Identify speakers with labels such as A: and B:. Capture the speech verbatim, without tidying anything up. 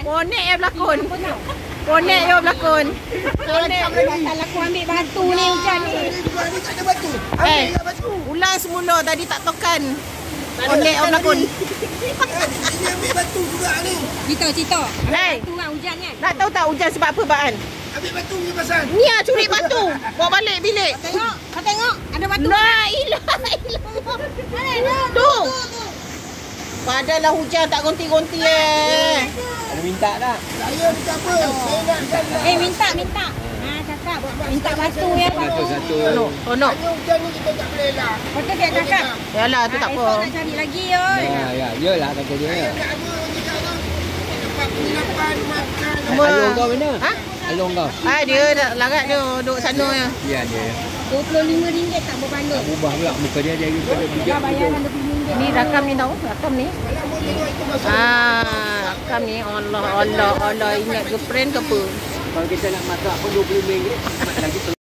A: Bonek yang berlakon. Bonek yang berlakon. Bonek.
B: Kalau aku ambil batu ni hujan ni.
C: Ni tak ada batu.
A: Eh,
C: Ambil batu.
A: ulang semula tadi tak tokan. Bonek yang berlakon.
C: Ini ambil batu juga ni.
B: Cito, Cito.
A: Hey.
B: Batu kan hujan kan?
A: Nak tahu tak hujan sebab apa, Baan?
C: Ambil batu ni pasal.
A: Ni ah curi batu. Bawa balik bilik.
B: Tengok, kau tengok. Ada batu.
A: La ilaha illallah. Tu. Padalah hujan tak gonti-gonti eh.
D: Ada minta tak?
C: Saya minta apa? Saya nak jalan.
B: Eh, minta, minta. Ha, cakap. Minta batu ya.
D: Satu-satu.
A: Tonok, tonok.
C: Hanya hujan ni kita tak boleh lah.
B: Betul tak cakap?
A: Yalah tu tak apa.
B: Esok nak cari lagi oi.
D: Ya, ya, yalah kata dia.
C: Saya nak apa ni sekarang? Tempat penginapan, makan.
A: Semua.
D: Alung kau mana?
A: Ha?
D: Alung kau?
A: Ah dia dah larat dia duduk sana ya.
D: Ya dia.
B: dua puluh lima ringgit tak berbanding.
D: Tak ubah pula muka dia dia pada bijak
B: Dah bayar
D: betul.
B: dua puluh ringgit.
A: Ni rakam ni tahu, rakam ni. Ah, rakam ni Allah Allah Allah ingat girlfriend ke apa?
D: Kalau kita nak masak pun dua puluh ringgit. Mat lagi